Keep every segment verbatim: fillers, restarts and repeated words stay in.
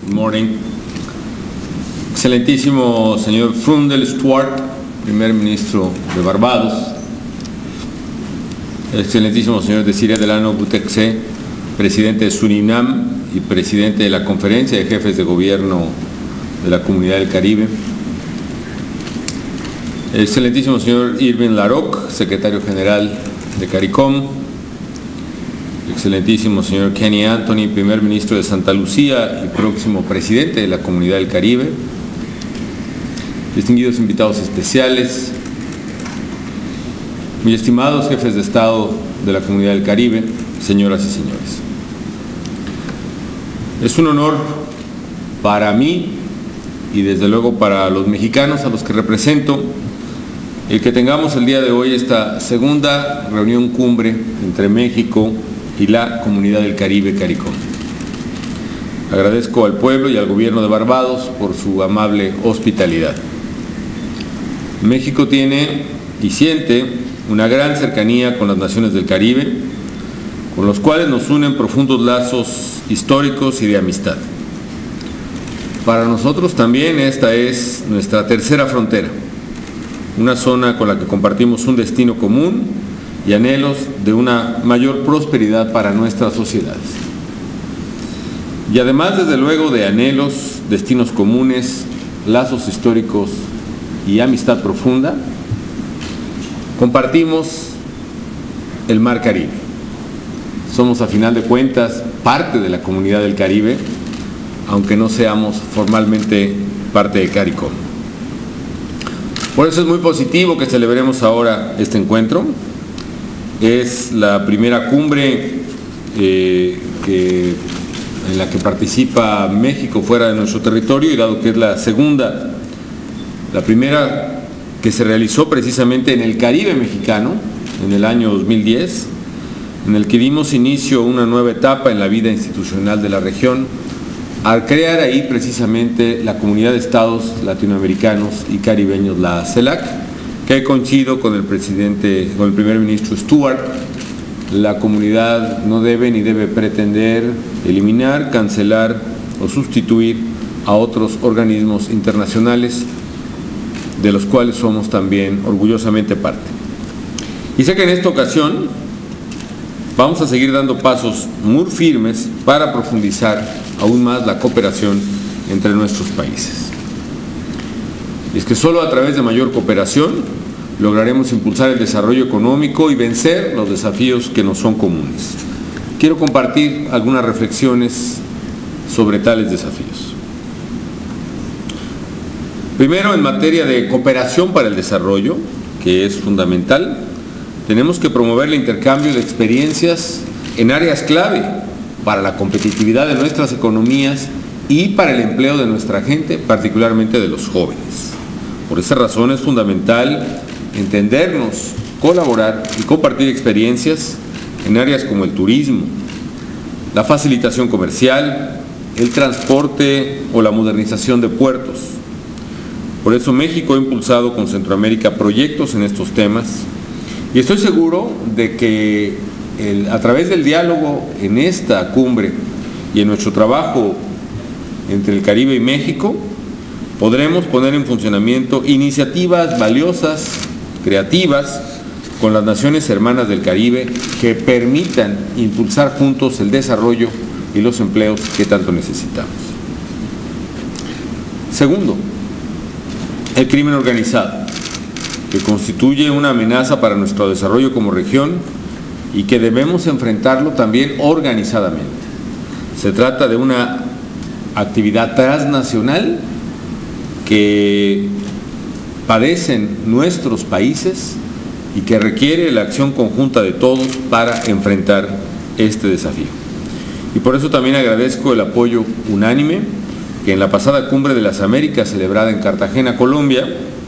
Good morning. Excelentísimo señor Freundel Stuart, primer ministro de Barbados. Excelentísimo señor Desiré Delano Boutexe, presidente de Surinam y presidente de la Conferencia de Jefes de Gobierno de la Comunidad del Caribe. Excelentísimo señor Irving Laroque, secretario general de CARICOM. Excelentísimo señor Kenny Anthony, primer ministro de Santa Lucía y próximo presidente de la Comunidad del Caribe. Distinguidos invitados especiales, muy estimados jefes de Estado de la Comunidad del Caribe, señoras y señores. Es un honor para mí y desde luego para los mexicanos a los que represento el que tengamos el día de hoy esta segunda reunión cumbre entre México y la Comunidad del Caribe, CARICOM. Agradezco al pueblo y al gobierno de Barbados por su amable hospitalidad. México tiene y siente una gran cercanía con las naciones del Caribe, con los cuales nos unen profundos lazos históricos y de amistad. Para nosotros también esta es nuestra tercera frontera, una zona con la que compartimos un destino común y anhelos de una mayor prosperidad para nuestras sociedades. Y además, desde luego, de anhelos, destinos comunes, lazos históricos y amistad profunda, compartimos el Mar Caribe. Somos, a final de cuentas, parte de la Comunidad del Caribe, aunque no seamos formalmente parte de CARICOM. Por eso es muy positivo que celebremos ahora este encuentro. Es la primera cumbre eh, que, en la que participa México fuera de nuestro territorio, y dado que es la segunda, la primera que se realizó precisamente en el Caribe mexicano, en el año dos mil diez, en el que dimos inicio a una nueva etapa en la vida institucional de la región, al crear ahí precisamente la Comunidad de Estados Latinoamericanos y Caribeños, la CELAC, que coincido con el presidente, con el primer ministro Stuart. La comunidad no debe ni debe pretender eliminar, cancelar o sustituir a otros organismos internacionales, de los cuales somos también orgullosamente parte. Y sé que en esta ocasión vamos a seguir dando pasos muy firmes para profundizar aún más la cooperación entre nuestros países. Y es que solo a través de mayor cooperación lograremos impulsar el desarrollo económico y vencer los desafíos que nos son comunes. Quiero compartir algunas reflexiones sobre tales desafíos. Primero, en materia de cooperación para el desarrollo, que es fundamental, tenemos que promover el intercambio de experiencias en áreas clave para la competitividad de nuestras economías y para el empleo de nuestra gente, particularmente de los jóvenes. Por esa razón es fundamental entendernos, colaborar y compartir experiencias en áreas como el turismo, la facilitación comercial, el transporte o la modernización de puertos. Por eso México ha impulsado con Centroamérica proyectos en estos temas, y estoy seguro de que el, a través del diálogo en esta cumbre y en nuestro trabajo entre el Caribe y México, podremos poner en funcionamiento iniciativas valiosas, creativas, con las naciones hermanas del Caribe, que permitan impulsar juntos el desarrollo y los empleos que tanto necesitamos. Segundo, el crimen organizado, que constituye una amenaza para nuestro desarrollo como región y que debemos enfrentarlo también organizadamente. Se trata de una actividad transnacional que padecen nuestros países y que requiere la acción conjunta de todos para enfrentar este desafío. Y por eso también agradezco el apoyo unánime que en la pasada Cumbre de las Américas, celebrada en Cartagena, Colombia,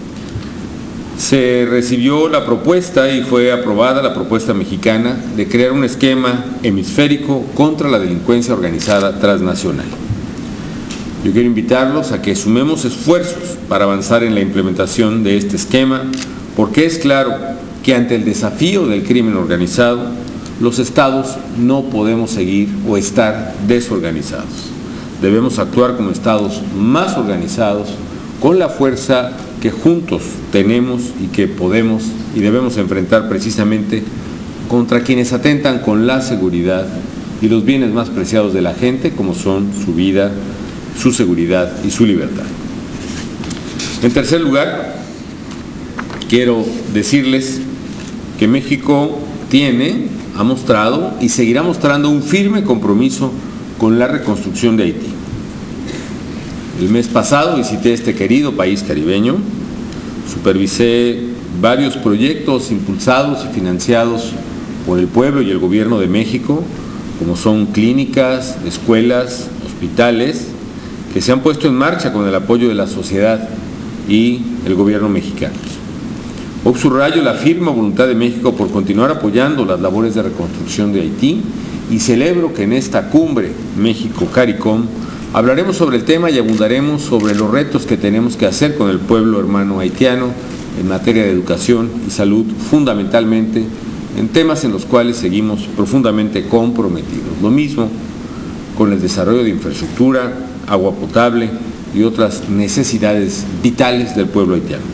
se recibió la propuesta y fue aprobada la propuesta mexicana de crear un esquema hemisférico contra la delincuencia organizada transnacional. Yo quiero invitarlos a que sumemos esfuerzos para avanzar en la implementación de este esquema, porque es claro que ante el desafío del crimen organizado, los estados no podemos seguir o estar desorganizados. debemos actuar como estados más organizados, con la fuerza que juntos tenemos y que podemos y debemos enfrentar precisamente contra quienes atentan con la seguridad y los bienes más preciados de la gente, como son su vida, su seguridad y su libertad. En tercer lugar, quiero decirles que México tiene, ha mostrado y seguirá mostrando un firme compromiso con la reconstrucción de Haití. El mes pasado visité este querido país caribeño, supervisé varios proyectos impulsados y financiados por el pueblo y el gobierno de México, como son clínicas, escuelas, hospitales, que se han puesto en marcha con el apoyo de la sociedad y el gobierno mexicano. Hoy subrayo la firme voluntad de México por continuar apoyando las labores de reconstrucción de Haití y celebro que en esta cumbre México-CARICOM hablaremos sobre el tema y abundaremos sobre los retos que tenemos que hacer con el pueblo hermano haitiano en materia de educación y salud, fundamentalmente en temas en los cuales seguimos profundamente comprometidos. Lo mismo con el desarrollo de infraestructura, agua potable y otras necesidades vitales del pueblo haitiano.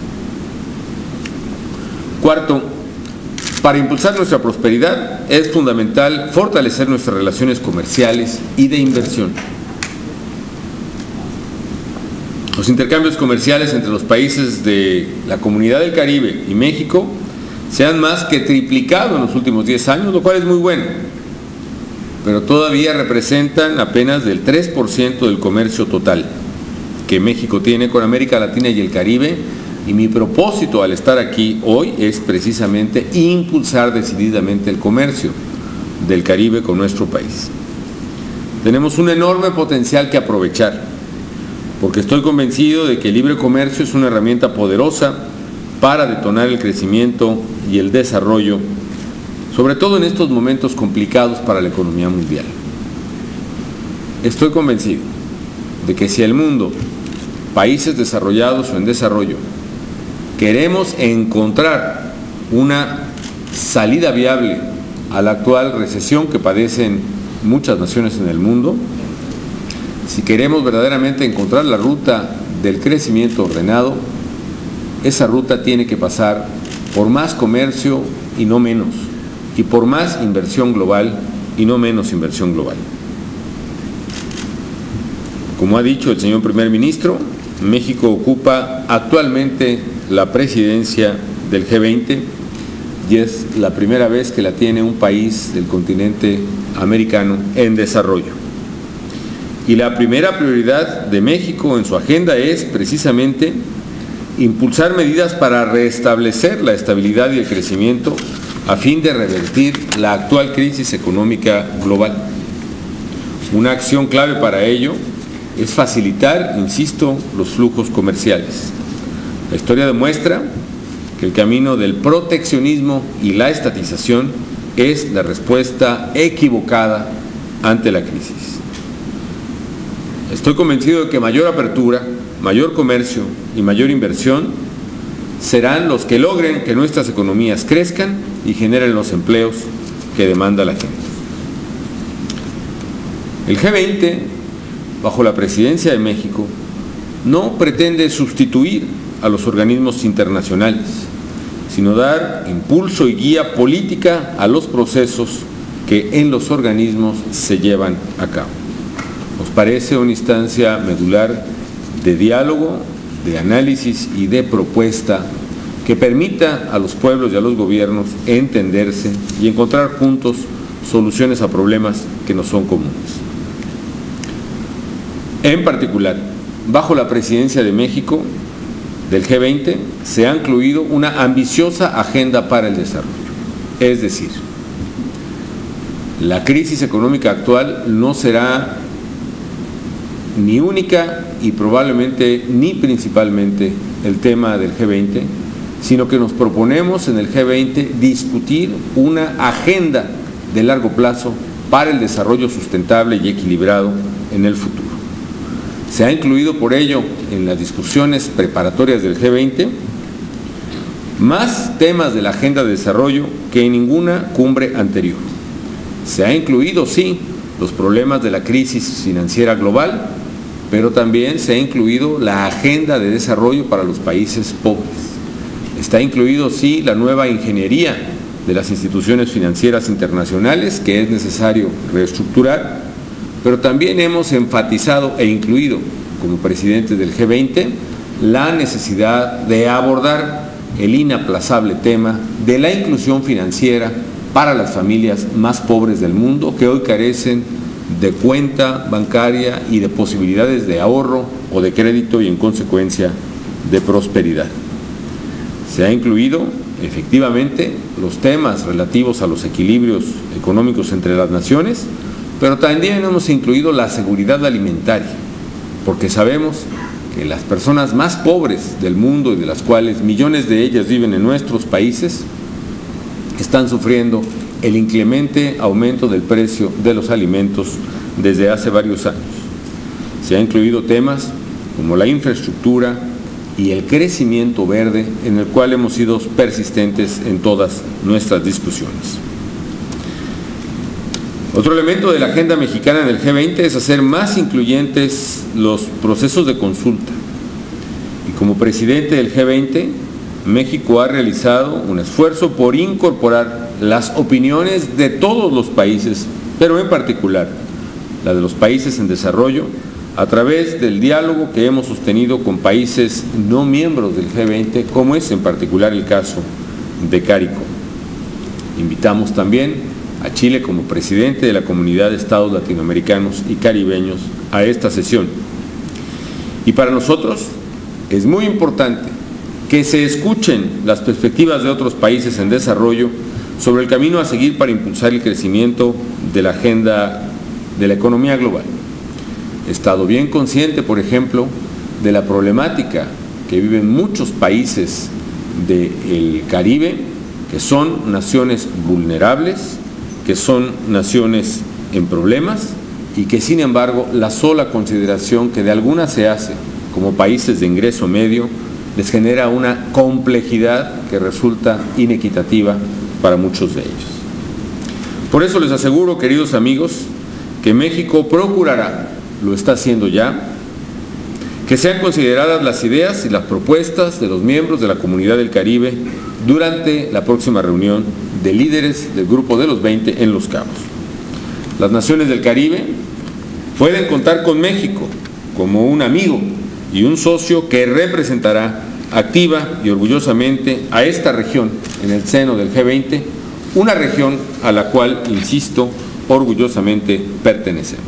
Cuarto, para impulsar nuestra prosperidad es fundamental fortalecer nuestras relaciones comerciales y de inversión. Los intercambios comerciales entre los países de la Comunidad del Caribe y México se han más que triplicado en los últimos diez años, lo cual es muy bueno, pero todavía representan apenas del tres por ciento del comercio total que México tiene con América Latina y el Caribe, y mi propósito al estar aquí hoy es precisamente impulsar decididamente el comercio del Caribe con nuestro país. Tenemos un enorme potencial que aprovechar, porque estoy convencido de que el libre comercio es una herramienta poderosa para detonar el crecimiento y el desarrollo, sobre todo en estos momentos complicados para la economía mundial. Estoy convencido de que si el mundo, países desarrollados o en desarrollo, queremos encontrar una salida viable a la actual recesión que padecen muchas naciones en el mundo, si queremos verdaderamente encontrar la ruta del crecimiento ordenado, esa ruta tiene que pasar por más comercio y no menos, y por más inversión global y no menos inversión global. Como ha dicho el señor primer ministro, México ocupa actualmente la presidencia del G veinte y es la primera vez que la tiene un país del continente americano en desarrollo. Y la primera prioridad de México en su agenda es precisamente impulsar medidas para restablecer la estabilidad y el crecimiento a fin de revertir la actual crisis económica global. Una acción clave para ello es facilitar, insisto, los flujos comerciales. La historia demuestra que el camino del proteccionismo y la estatización es la respuesta equivocada ante la crisis. Estoy convencido de que mayor apertura, mayor comercio y mayor inversión serán los que logren que nuestras economías crezcan y generen los empleos que demanda la gente. El G veinte, bajo la presidencia de México, no pretende sustituir a los organismos internacionales, sino dar impulso y guía política a los procesos que en los organismos se llevan a cabo. Nos parece una instancia medular de diálogo, de análisis y de propuesta que permita a los pueblos y a los gobiernos entenderse y encontrar juntos soluciones a problemas que nos son comunes. En particular, bajo la presidencia de México del G veinte se ha incluido una ambiciosa agenda para el desarrollo. Es decir, la crisis económica actual no será ni única y probablemente ni principalmente el tema del G veinte, sino que nos proponemos en el G veinte discutir una agenda de largo plazo para el desarrollo sustentable y equilibrado en el futuro. Se ha incluido por ello en las discusiones preparatorias del G veinte más temas de la agenda de desarrollo que en ninguna cumbre anterior. Se ha incluido, sí, los problemas de la crisis financiera global, pero también se ha incluido la agenda de desarrollo para los países pobres. Está incluido, sí, la nueva ingeniería de las instituciones financieras internacionales que es necesario reestructurar, pero también hemos enfatizado e incluido, como presidentes del G veinte, la necesidad de abordar el inaplazable tema de la inclusión financiera para las familias más pobres del mundo que hoy carecen de cuenta bancaria y de posibilidades de ahorro o de crédito y en consecuencia de prosperidad. Se ha incluido efectivamente los temas relativos a los equilibrios económicos entre las naciones, pero también hemos incluido la seguridad alimentaria, porque sabemos que las personas más pobres del mundo y de las cuales millones de ellas viven en nuestros países están sufriendo el inclemente aumento del precio de los alimentos desde hace varios años. Se han incluido temas como la infraestructura y el crecimiento verde, en el cual hemos sido persistentes en todas nuestras discusiones. Otro elemento de la agenda mexicana en el G veinte es hacer más incluyentes los procesos de consulta. Y como presidente del G veinte, México ha realizado un esfuerzo por incorporar las opiniones de todos los países, pero en particular la de los países en desarrollo, a través del diálogo que hemos sostenido con países no miembros del G veinte, como es en particular el caso de CARICOM. Invitamos también a Chile como presidente de la Comunidad de Estados Latinoamericanos y Caribeños a esta sesión. Y para nosotros es muy importante que se escuchen las perspectivas de otros países en desarrollo sobre el camino a seguir para impulsar el crecimiento de la agenda de la economía global. He estado bien consciente, por ejemplo, de la problemática que viven muchos países del Caribe, que son naciones vulnerables, que son naciones en problemas y que, sin embargo, la sola consideración que de algunas se hace como países de ingreso medio les genera una complejidad que resulta inequitativa para muchos de ellos. Por eso les aseguro, queridos amigos, que México procurará, lo está haciendo ya, que sean consideradas las ideas y las propuestas de los miembros de la Comunidad del Caribe durante la próxima reunión de líderes del Grupo de los veinte en Los Cabos. Las naciones del Caribe pueden contar con México como un amigo y un socio que representará activa y orgullosamente a esta región en el seno del G veinte, una región a la cual, insisto, orgullosamente pertenecemos.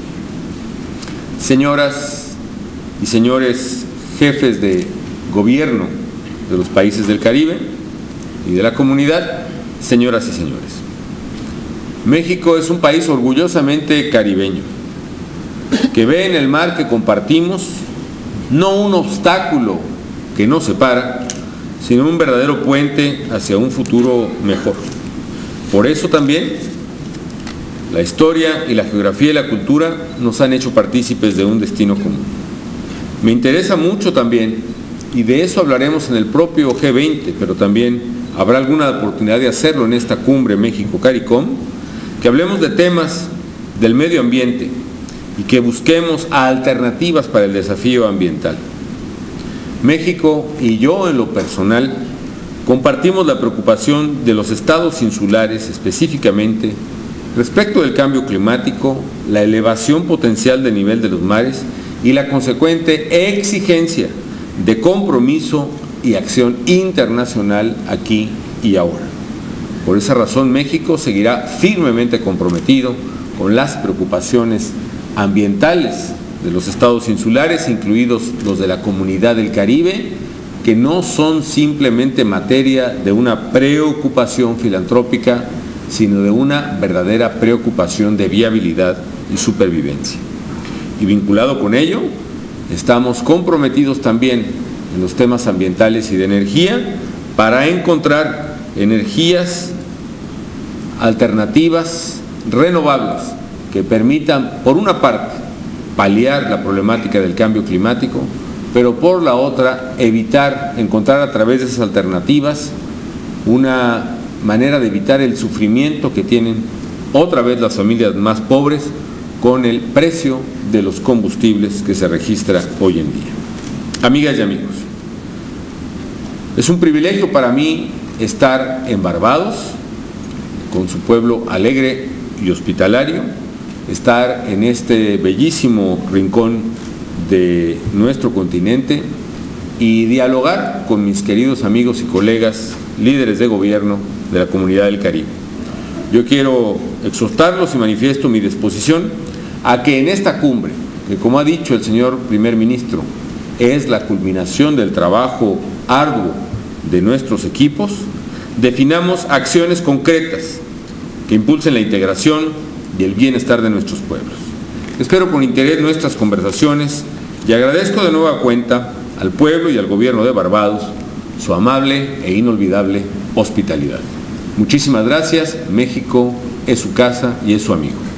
Señoras y señores jefes de gobierno de los países del Caribe y de la comunidad, señoras y señores, México es un país orgullosamente caribeño, que ve en el mar que compartimos no un obstáculo que nos separa, sino un verdadero puente hacia un futuro mejor. Por eso también la historia y la geografía y la cultura nos han hecho partícipes de un destino común. Me interesa mucho también, y de eso hablaremos en el propio G veinte, pero también habrá alguna oportunidad de hacerlo en esta cumbre México-CARICOM, que hablemos de temas del medio ambiente y que busquemos alternativas para el desafío ambiental. México y yo en lo personal compartimos la preocupación de los estados insulares específicamente respecto del cambio climático, la elevación potencial del nivel de los mares y la consecuente exigencia de compromiso y acción internacional aquí y ahora. Por esa razón, México seguirá firmemente comprometido con las preocupaciones ambientales de los estados insulares, incluidos los de la Comunidad del Caribe, que no son simplemente materia de una preocupación filantrópica, sino de una verdadera preocupación de viabilidad y supervivencia. Y vinculado con ello, estamos comprometidos también en los temas ambientales y de energía para encontrar energías alternativas renovables que permitan, por una parte, paliar la problemática del cambio climático, pero por la otra, evitar, encontrar a través de esas alternativas una manera de evitar el sufrimiento que tienen otra vez las familias más pobres con el precio de los combustibles que se registra hoy en día. Amigas y amigos, es un privilegio para mí estar en Barbados, con su pueblo alegre y hospitalario, estar en este bellísimo rincón de nuestro continente y dialogar con mis queridos amigos y colegas, líderes de gobierno de la Comunidad del Caribe. Yo quiero exhortarlos y manifiesto mi disposición a que en esta cumbre, que como ha dicho el señor primer ministro, es la culminación del trabajo arduo de nuestros equipos, definamos acciones concretas que impulsen la integración y el bienestar de nuestros pueblos. Espero con interés nuestras conversaciones y agradezco de nueva cuenta al pueblo y al gobierno de Barbados su amable e inolvidable hospitalidad. Muchísimas gracias. México es su casa y es su amigo.